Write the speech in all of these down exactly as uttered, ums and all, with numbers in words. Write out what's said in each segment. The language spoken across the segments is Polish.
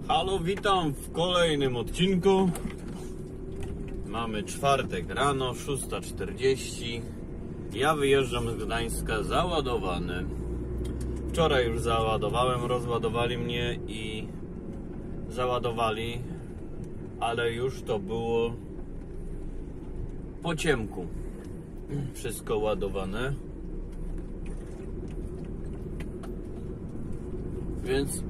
Halo, witam w kolejnym odcinku. Mamy czwartek rano, szósta czterdzieści. Ja wyjeżdżam z Gdańska załadowany. Wczoraj już załadowałem, rozładowali mnie i załadowali, ale już to było po ciemku. Wszystko ładowane. Więc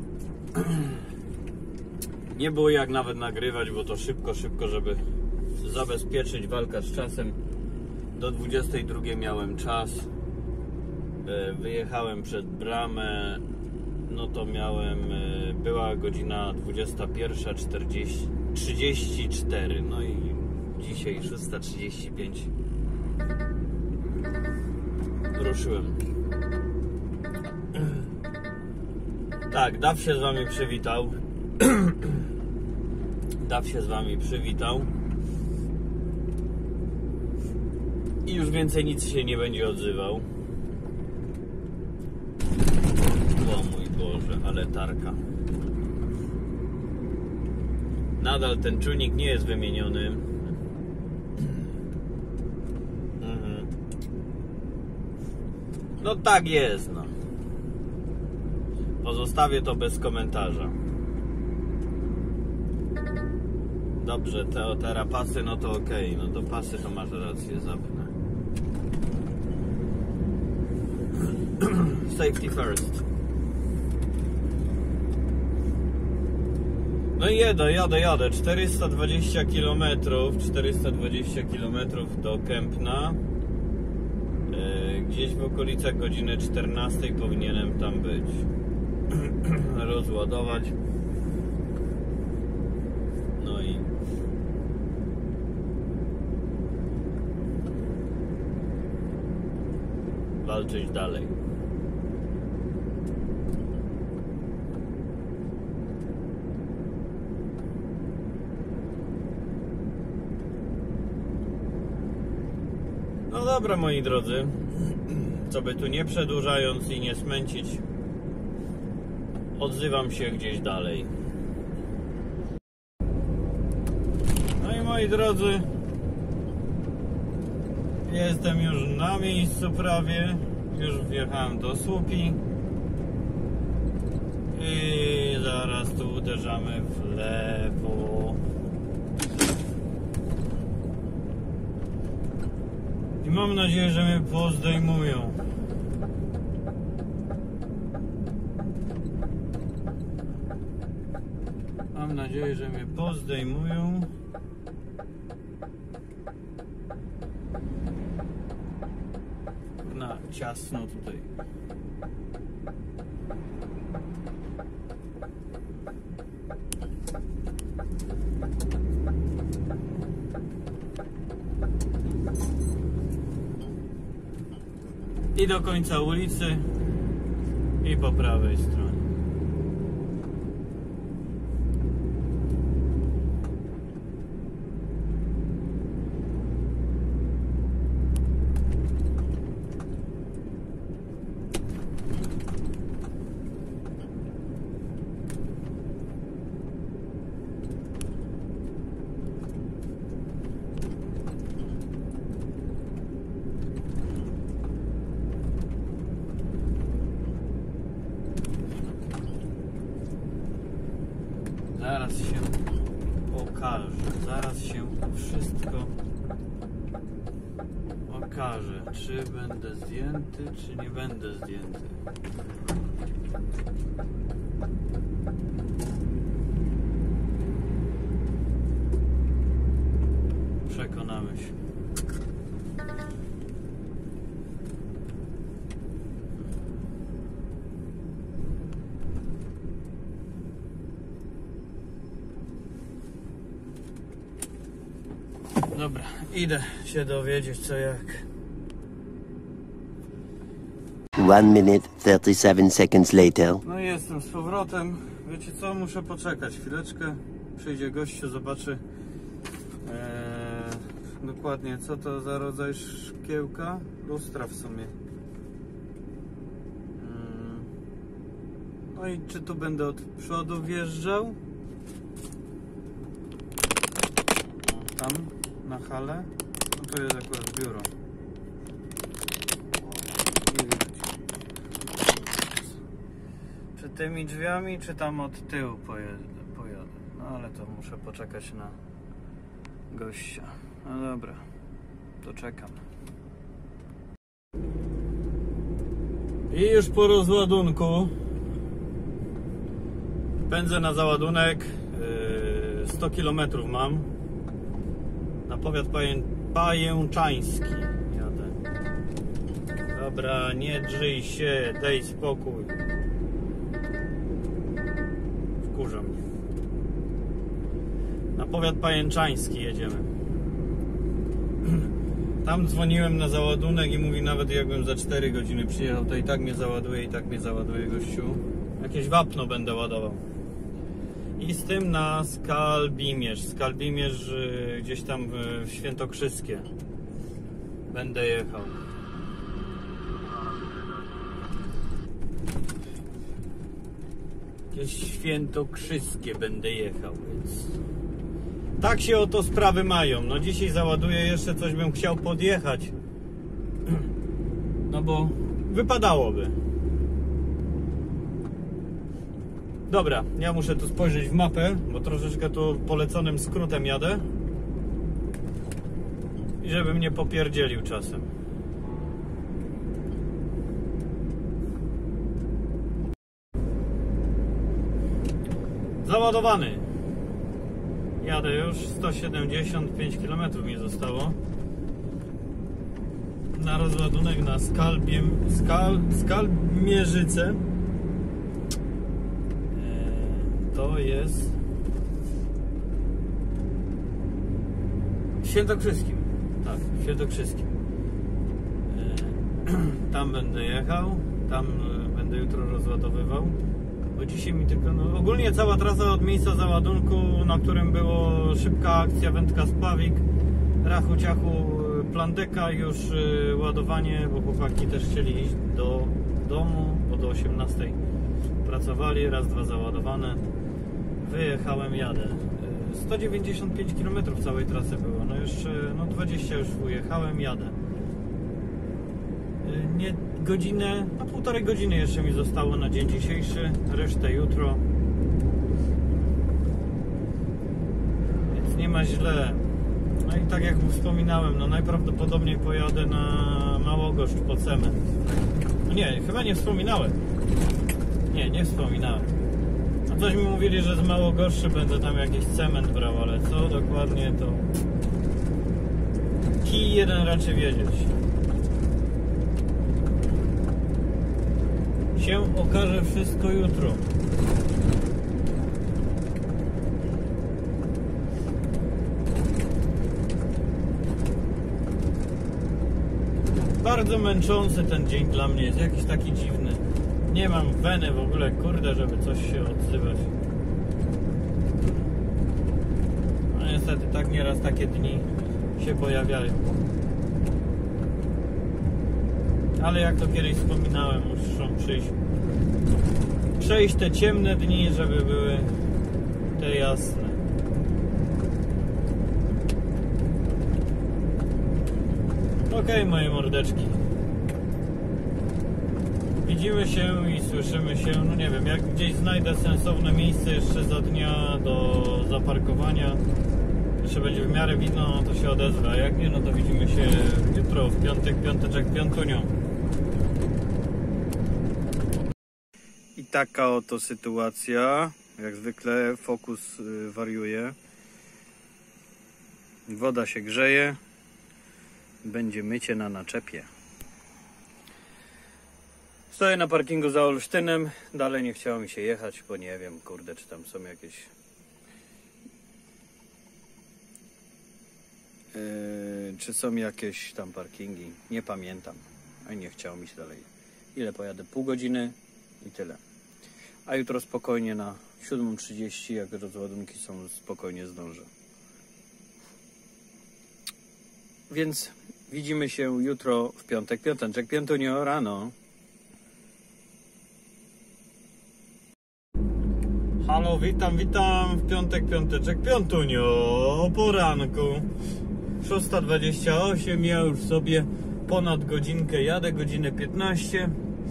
nie było jak nawet nagrywać, bo to szybko, szybko, żeby zabezpieczyć walkę z czasem. Do dwudziestej drugiej miałem czas. Wyjechałem przed bramę, no to miałem, była godzina dwudziesta pierwsza trzydzieści cztery, no i dzisiaj szósta trzydzieści pięć ruszyłem. Tak, Daw się z wami przywitał. Daw się z wami przywitał. I już więcej nic się nie będzie odzywał. O mój Boże, ale tarka. Nadal ten czujnik nie jest wymieniony. Mhm. No tak jest, no. Pozostawię to bez komentarza. Dobrze, te terapasy, no to okej, okay. No to pasy to masz rację, zapnę. Safety first. No i jadę, jadę, jadę. czterysta dwadzieścia kilometrów, czterysta dwadzieścia kilometrów do Kępna. Gdzieś w okolicach godziny czternastej powinienem tam być. Rozładować. No i walczyć dalej. No dobra, moi drodzy, co by tu nie przedłużając i nie smęcić, odzywam się gdzieś dalej. No i moi drodzy, jestem już na miejscu prawie. Już wjechałem do słupi i zaraz tu uderzamy w lewo. I mam nadzieję, że mnie pozdejmują. Mam nadzieję, że mnie pozdejmują. Na ciasno tutaj. I do końca ulicy i po prawej stronie. Zaraz się okaże, zaraz się wszystko okaże, czy będę zdjęty, czy nie będę zdjęty. Przekonamy się. Dobra, idę się dowiedzieć co jak. One minute, thirty-seven seconds later. No i jestem z powrotem. Wiecie co, muszę poczekać chwileczkę. Przyjdzie gościu, zobaczy ee, dokładnie co to za rodzaj szkiełka. Lustra w sumie. Hmm. No i czy tu będę od przodu wjeżdżał? tam na halę. No to jest akurat biuro. Nie widać. Czy tymi drzwiami, czy tam od tyłu pojadę, pojadę. No ale to muszę poczekać na gościa. No dobra, to czekam. I już po rozładunku pędzę na załadunek. sto kilometrów mam na powiat paję, pajęczański. Jadę. Dobra, nie drzyj się, daj spokój. Wkurza mnie. Na powiat pajęczański jedziemy. Tam dzwoniłem na załadunek i mówi, nawet jakbym za cztery godziny przyjechał, to i tak mnie załaduje, i tak mnie załaduje, gościu. Jakieś wapno będę ładował. I z tym na Skalbimierz. Skalbimierz gdzieś tam w Świętokrzyskie będę jechał. Gdzieś Świętokrzyskie będę jechał, więc tak się oto sprawy mają. No dzisiaj załaduję, jeszcze coś bym chciał podjechać. No bo wypadałoby. Dobra, ja muszę tu spojrzeć w mapę, bo troszeczkę tu poleconym skrótem jadę. I żebym nie popierdzielił czasem. Załadowany. Jadę już, sto siedemdziesiąt pięć kilometrów mi zostało. Na rozładunek na Skalbiem, Skal, Skalmierzyce. To jest w Świętokrzyskim. Tak, w Świętokrzyskim. Tam będę jechał, tam będę jutro rozładowywał. Bo dzisiaj mi tylko, no, ogólnie cała trasa od miejsca załadunku, na którym było szybka akcja wędka spawik, rachu ciachu plandeka, już ładowanie, bo chłopaki też chcieli iść do domu, bo do osiemnastej pracowali, raz, dwa załadowane. Wyjechałem, jadę. sto dziewięćdziesiąt pięć kilometrów całej trasy było. No jeszcze, no dwadzieścia już ujechałem, jadę. Nie, godzinę, no półtorej godziny jeszcze mi zostało na dzień dzisiejszy, resztę jutro. Więc nie ma źle. No i tak jak wspominałem, no najprawdopodobniej pojadę na Małogoszcz po cement. No nie, chyba nie wspominałem. Nie, nie wspominałem. A coś mi mówili, że z Małogorszy będę tam jakiś cement brał, ale co dokładnie to kij jeden raczej wiedzieć. Się okaże wszystko jutro. Bardzo męczący ten dzień dla mnie jest, jakiś taki dziwny. Nie mam weny w ogóle, kurde, żeby coś się odzywać. No niestety tak nieraz takie dni się pojawiają. Ale jak to kiedyś wspominałem, muszą przyjść przejść te ciemne dni, żeby były te jasne. Okej, moje mordeczki. Widzimy się i słyszymy się, no nie wiem, jak gdzieś znajdę sensowne miejsce jeszcze za dnia do zaparkowania, jeszcze będzie w miarę widno, no to się odezwę, a jak nie, no to widzimy się jutro, w piątek, piąteczek, piątunią. I taka oto sytuacja, jak zwykle fokus wariuje, woda się grzeje, będzie mycie na naczepie. Stoję na parkingu za Olsztynem, dalej nie chciało mi się jechać, bo nie wiem, kurde, czy tam są jakieś yy, czy są jakieś tam parkingi, nie pamiętam, a nie chciało mi się dalej. Ile pojadę? Pół godziny i tyle. A jutro spokojnie na siódma trzydzieści, jak rozładunki są, spokojnie zdążę. Więc widzimy się jutro w piątek, piąteczek, piątunio rano. Halo, witam, witam w piątek, piąteczek, piątunio, o poranku. szósta dwadzieścia osiem, ja już sobie ponad godzinkę jadę, godzinę piętnaście.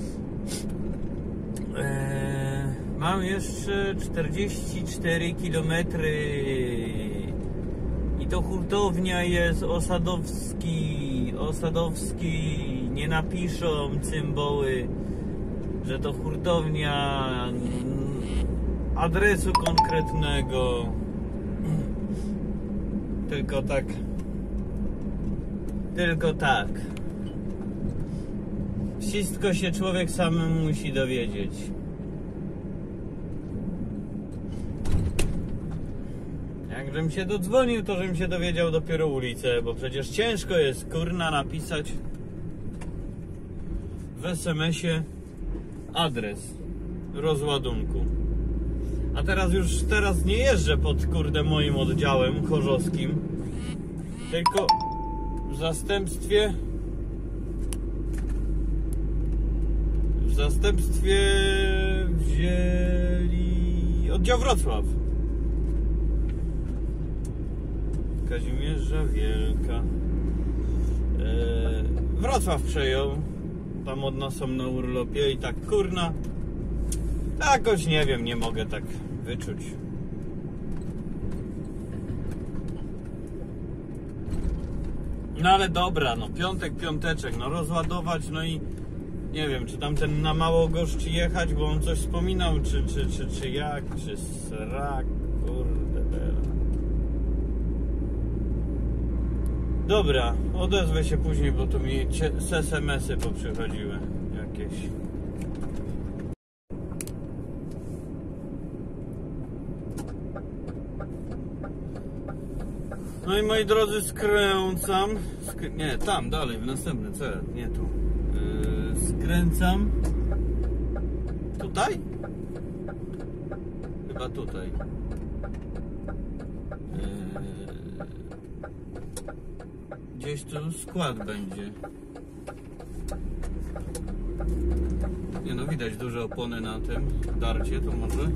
eee, Mam jeszcze czterdzieści cztery kilometry. I to hurtownia jest Osadowski, Osadowski, nie napiszą cymboły, że to hurtownia adresu konkretnego, tylko tak, tylko tak. Wszystko się człowiek sam musi dowiedzieć. Jakbym się dodzwonił, to żebym się dowiedział dopiero ulicę, bo przecież ciężko jest, kurna, napisać w es em esie adres rozładunku. A teraz już, teraz nie jeżdżę pod, kurde, moim oddziałem chorzowskim, tylko w zastępstwie w zastępstwie wzięli oddział Wrocław. Kazimierza Wielka. Eee, Wrocław przejął. Tam od nas są na urlopie i tak, kurna, jakoś nie wiem, nie mogę tak wyczuć. No ale dobra, no piątek, piąteczek, no rozładować, no i nie wiem, czy tamten na Małogoszcz jechać, bo on coś wspominał, czy, czy, czy, czy jak, czy srak, kurde bela. Dobra, odezwę się później, bo tu mi es em esy poprzychodziły jakieś. No i moi drodzy, skręcam. Skr nie, tam dalej, w następny cel, nie tu. Yy, skręcam. Tutaj? Chyba tutaj. Yy, gdzieś tu skład będzie. Nie no, widać duże opony na tym darcie, to może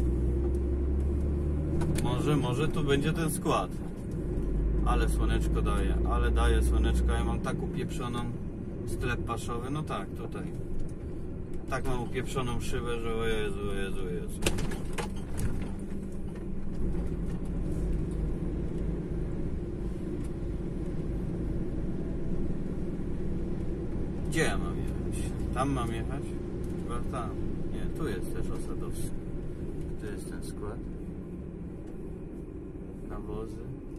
Może, może tu będzie ten skład. Ale słoneczko daje, ale daje słoneczko. Ja mam tak upieprzoną sklep paszowy, no tak, tutaj. Tak mam upieprzoną szybę, że o Jezu, o Jezu, o Jezu. Gdzie ja mam jechać? Tam mam jechać? Chyba tam. Nie, tu jest też Osadowski. Tu jest ten skład. Nawozy.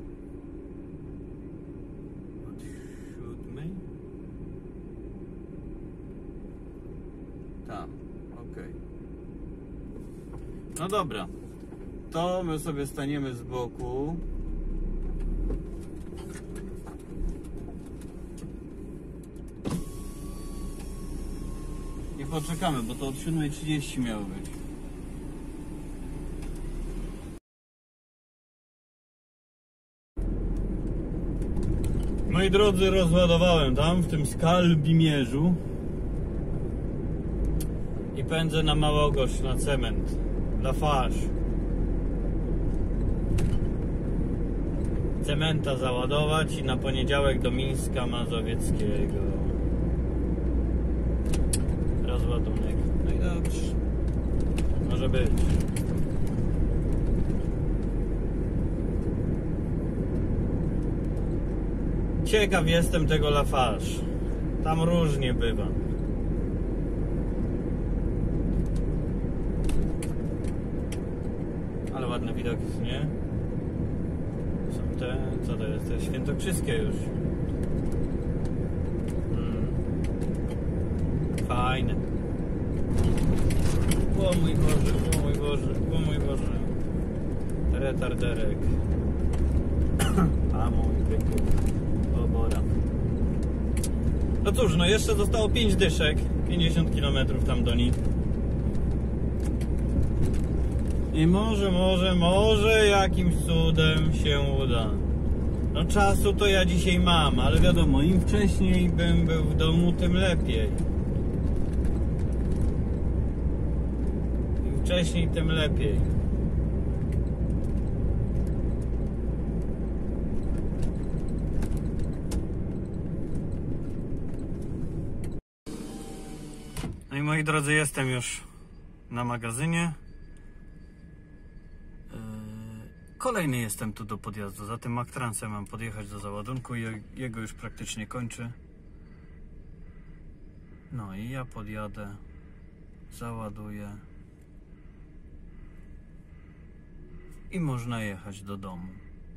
Od siódmej? Tam, ok. No dobra. To my sobie staniemy z boku. Nie poczekamy, bo to od siódmej trzydzieści miało być. Moi drodzy, rozładowałem tam w tym Skalbimierzu i pędzę na Małogoszcz, na cement, Lafarge. Cementa załadować i na poniedziałek do Mińska Mazowieckiego. Rozładunek. No i dobrze. Może być. Ciekaw jestem tego Lafarge. Tam różnie bywa. Ale ładne widoki, nie? Są te, co to jest? Te świętokrzyskie już. Hmm. Fajne. O mój Boże, o mój Boże, o mój Boże. Retarderek. A mój byku. Obora. No cóż, no jeszcze zostało pięć dyszek. pięćdziesiąt kilometrów tam do nich. I może, może, może jakimś cudem się uda. No czasu to ja dzisiaj mam, ale wiadomo, im wcześniej bym był w domu, tym lepiej. Im wcześniej, tym lepiej. No i moi drodzy, jestem już na magazynie. Kolejny jestem tu do podjazdu. Za tym Maktransem mam podjechać do załadunku i jego już praktycznie kończy. No i ja podjadę, załaduję i można jechać do domu.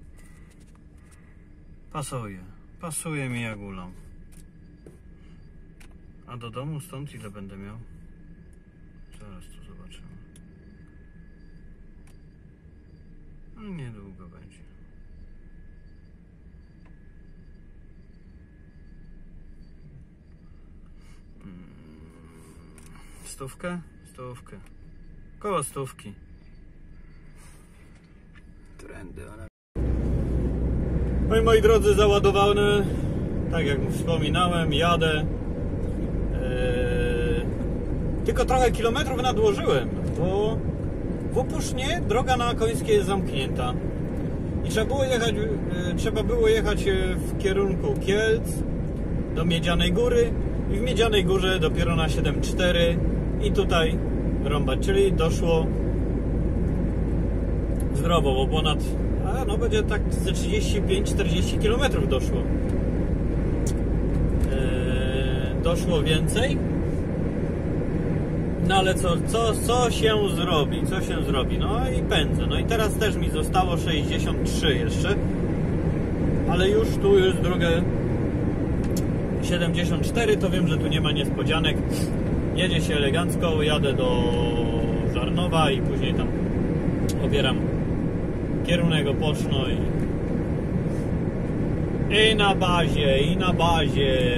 Pasuje, pasuje mi jak ulał. A do domu stąd ile będę miał? Zaraz tu zobaczymy. No niedługo będzie. Stówkę? Stówkę. Koło stówki. Trendy one. No i moi drodzy, załadowany. Tak jak wspominałem, jadę. Eee, tylko trochę kilometrów nadłożyłem, bo w Opusznie droga na Końskie jest zamknięta. I trzeba było jechać, e, trzeba było jechać w kierunku Kielc do Miedzianej Góry i w Miedzianej Górze dopiero na siedem cztery i tutaj rąbać, czyli doszło zdrowo, bo ponad, a no będzie tak ze trzydzieści pięć czterdzieści kilometrów doszło. Eee, doszło więcej. No ale co, co, co się zrobi? Co się zrobi? No i pędzę. No i teraz też mi zostało sześćdziesiąt trzy jeszcze. Ale już tu jest drogę siedemdziesiąt cztery, to wiem, że tu nie ma niespodzianek. Jedzie się elegancko, jadę do Żarnowa i później tam obieram kierunek Opoczno i... I na bazie, i na bazie.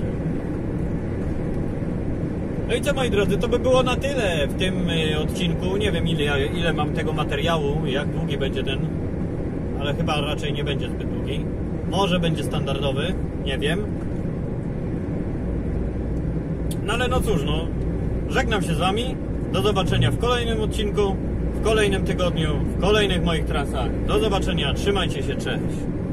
No i co, moi drodzy, to by było na tyle w tym odcinku. Nie wiem ile, ile mam tego materiału, jak długi będzie ten, ale chyba raczej nie będzie zbyt długi. Może będzie standardowy, nie wiem. No ale no cóż, no, żegnam się z wami. Do zobaczenia w kolejnym odcinku, w kolejnym tygodniu, w kolejnych moich trasach. Do zobaczenia, trzymajcie się, cześć.